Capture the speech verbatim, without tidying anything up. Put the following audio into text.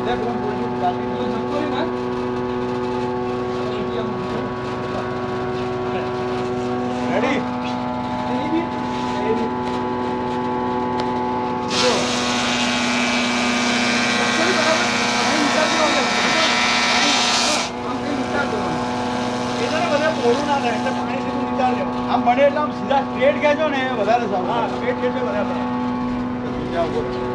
આમ બને એટલે આમ સીધા સ્ટ્રેટ ખેંચો ને વધારે સારું. હા સ્ટ્રેટ ખેંચો વધારે.